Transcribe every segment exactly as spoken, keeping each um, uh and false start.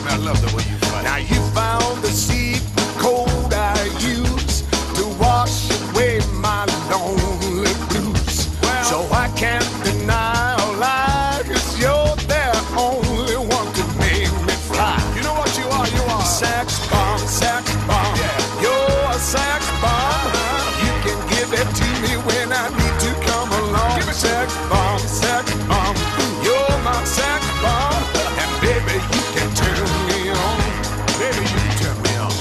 I love the way you fight. Now you found the secret code I use to wash away my lonely blues. Well, so I can't deny or lie, 'cause you're the only one to make me fly. you know what you are? You are. Sax bomb, sax bomb. Yeah. You're a sax bomb. Uh-huh. You can give it to me when I need to come along. Give it to Sax bomb, sax bomb. You're my sax bomb. And baby, you can turn me on. Baby, you can turn me on.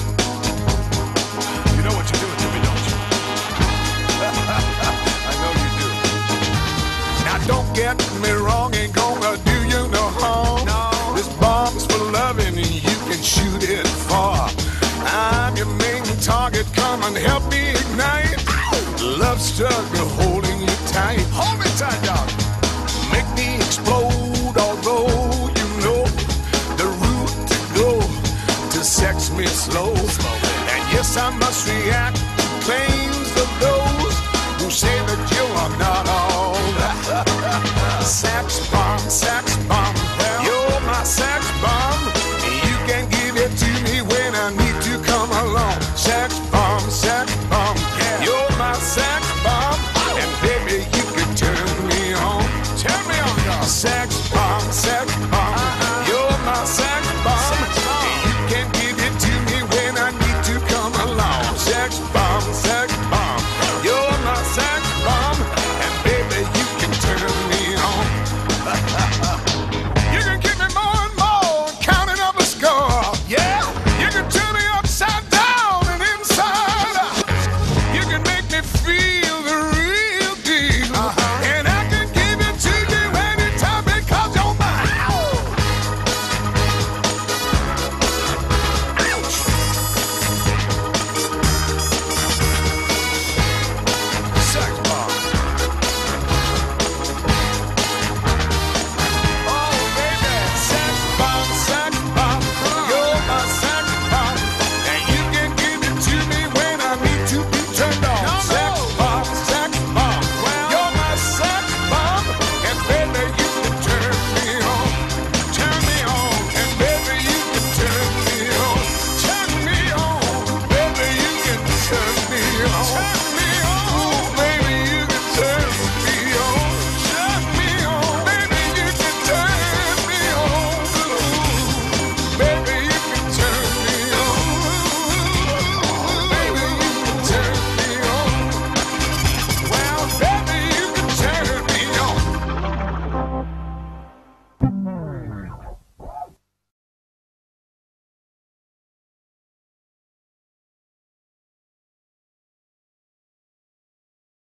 You know what you're doing to me, don't you? I know you do. Now don't get me wrong, ain't gonna do you no harm. No. This bomb's for loving and you can shoot it far. I'm your main target, come and help me ignite. Love struggle holding you tight. Hold me tight, dog. Make me explode, although you know the route to go to sex me slow. And yes, I must